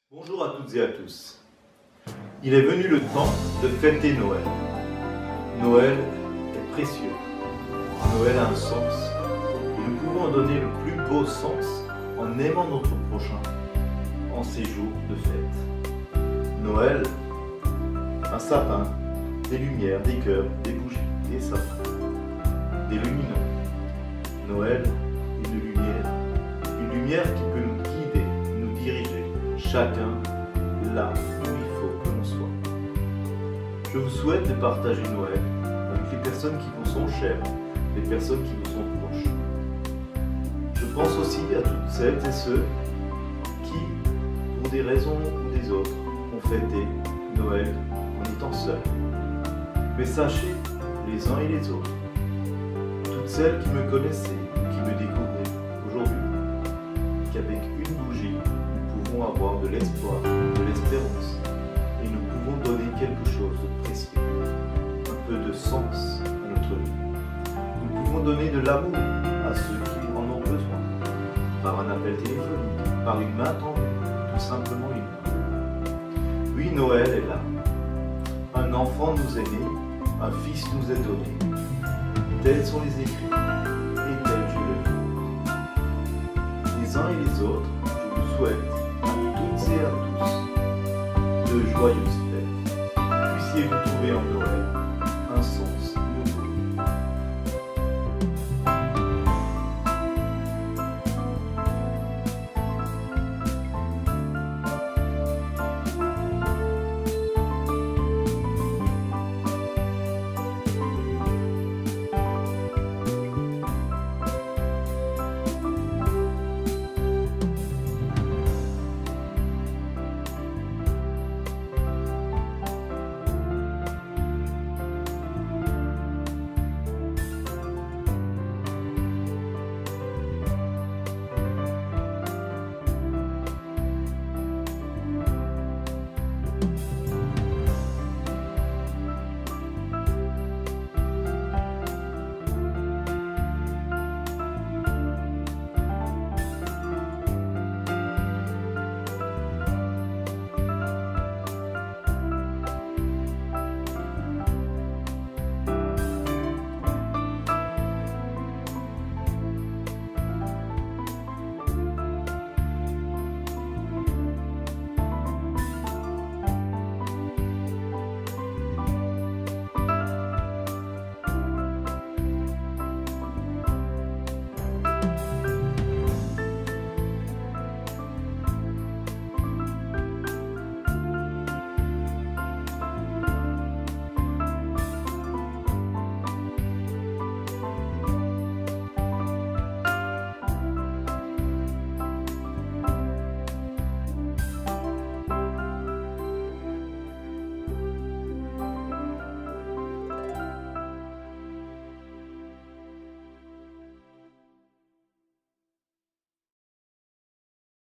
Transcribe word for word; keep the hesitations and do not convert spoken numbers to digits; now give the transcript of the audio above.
Bonjour à toutes et à tous. Il est venu le temps de fêter Noël. Noël est précieux. Noël a un sens. Et nous pouvons en donner le plus beau sens en aimant notre prochain en ces jours de fête. Noël, un sapin, des lumières, des cœurs, des bougies, des sapins, des luminons. Noël, une lumière. Une lumière qui peut nous guider, nous diriger. Chacun là où il faut que l'on soit. Je vous souhaite de partager Noël avec les personnes qui vous sont chères, les personnes qui vous sont proches. Je pense aussi à toutes celles et ceux qui, pour des raisons ou des autres, ont fêté Noël en étant seuls. Mais sachez, les uns et les autres, toutes celles qui me connaissaient ou qui me découvraient aujourd'hui, qu'avec une bougie, nous pouvons avoir de l'espoir, de l'espérance, et nous pouvons donner quelque chose de précieux, un peu de sens à notre vie. Nous pouvons donner de l'amour à ceux qui en ont besoin, par un appel téléphonique, par une main tendue, tout simplement une main. Oui, Noël est là. Un enfant nous est né, un fils nous est donné. Tels sont les écrits, et tels je le vis. Les uns et les autres, je vous souhaite à toutes et à tous de joyeuses fêtes. Puissiez vous trouver en Noël